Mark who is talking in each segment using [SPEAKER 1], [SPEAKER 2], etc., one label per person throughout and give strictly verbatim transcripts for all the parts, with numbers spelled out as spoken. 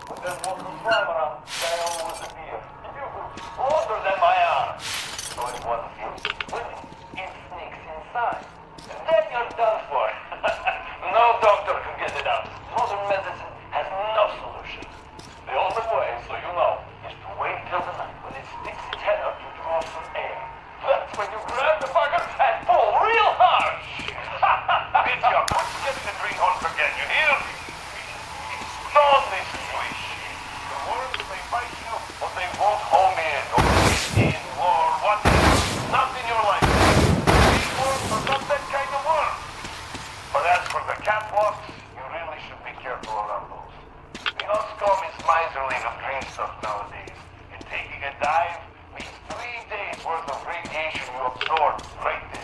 [SPEAKER 1] There's more around than I always appear. Longer than my arm. So if one feels swimming, it sneaks inside. And then you're done for. No doctor can get it out. Modern medicine has no solution. The only way, so you know, is to wait till the night when it sticks its head up to draw some air. That's when you grab the fucker and pull real hard. Bitch, you're getting the drink on again, you hear? Don't listen to it. The words may bite you, but they won't hold me in, or in, or whatever. Not in your life. These words are not that kind of words. But as for the catwalks, you really should be careful around those. The scum is miserly of green stuff nowadays. And taking a dive means three days worth of radiation you absorb right there.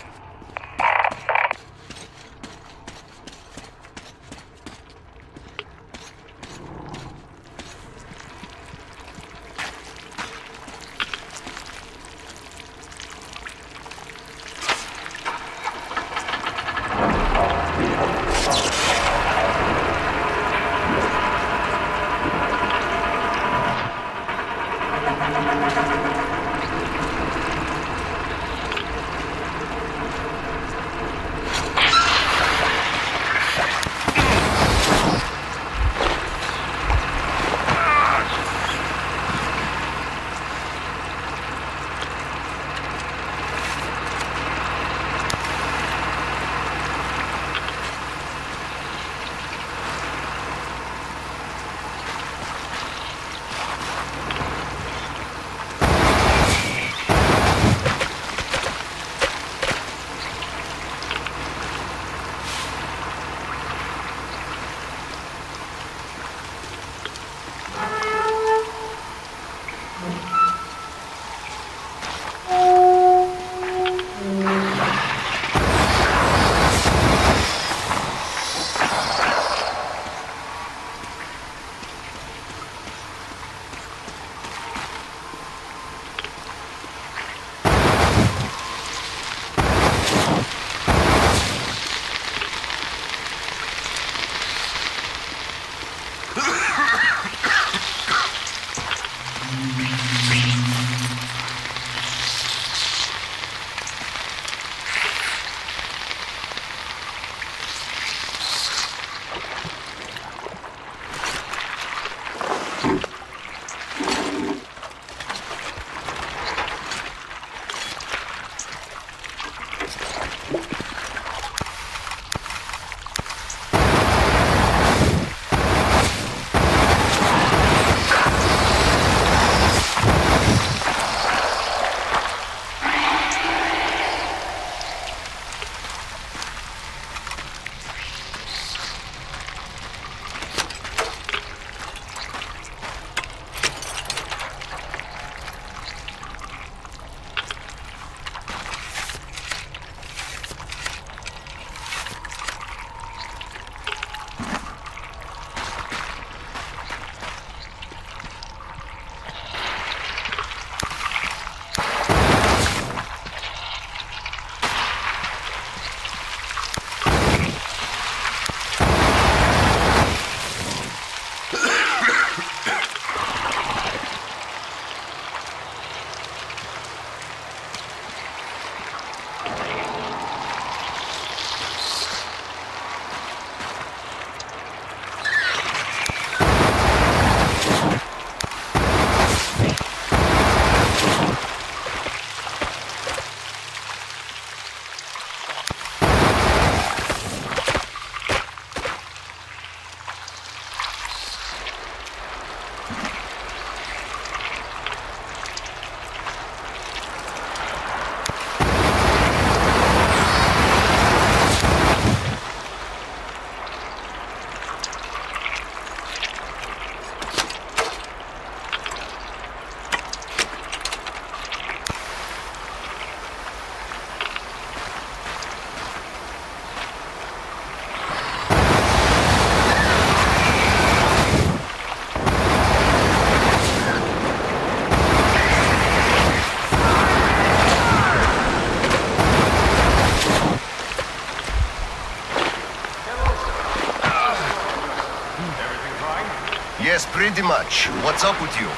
[SPEAKER 2] Yes, pretty much. What's up with you?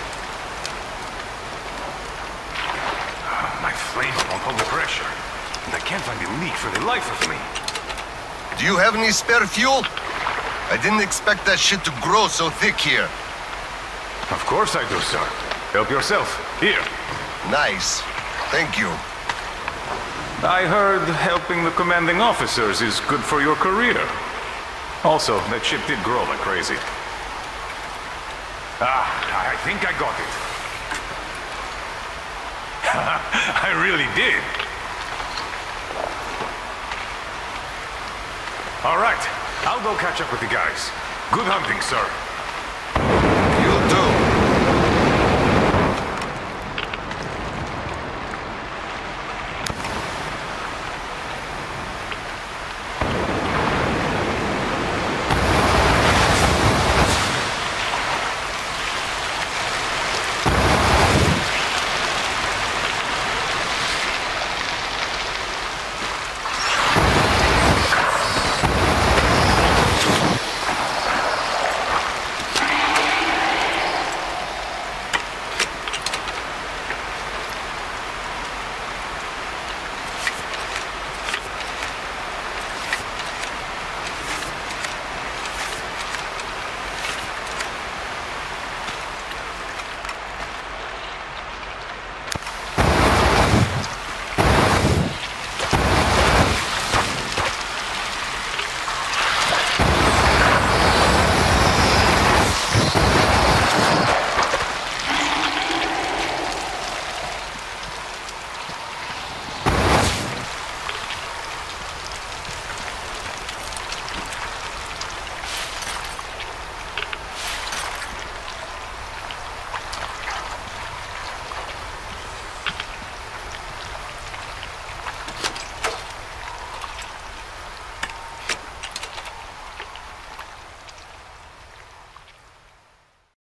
[SPEAKER 3] My flamer won't hold the pressure, and I can't find a leak for the life of me.
[SPEAKER 2] Do you have any spare fuel? I didn't expect that shit to grow so thick here.
[SPEAKER 3] Of course I do, sir. Help yourself. Here.
[SPEAKER 2] Nice. Thank you.
[SPEAKER 3] I heard helping the commanding officers is good for your career. Also, that ship did grow like crazy. Ah, I think I got it. I really did. All right, I'll go catch up with the guys. Good hunting, sir.